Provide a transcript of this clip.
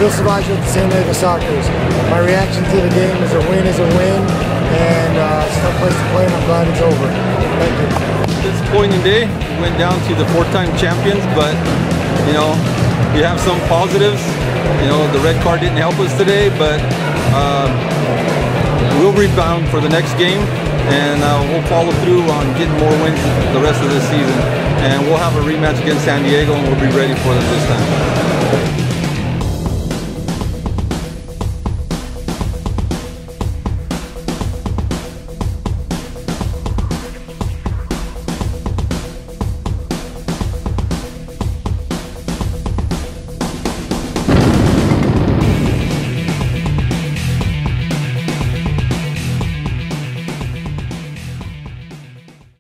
Salvaggio at the San Diego Sockers. My reaction to the game is a win, and it's a tough place to play, and I'm glad it's over. Thank you. Disappointing day. We went down to the 4-time champions, but you know, we have some positives. You know, the red card didn't help us today, but we'll rebound for the next game, and we'll follow through on getting more wins the rest of this season. And we'll have a rematch against San Diego, and we'll be ready for them this time.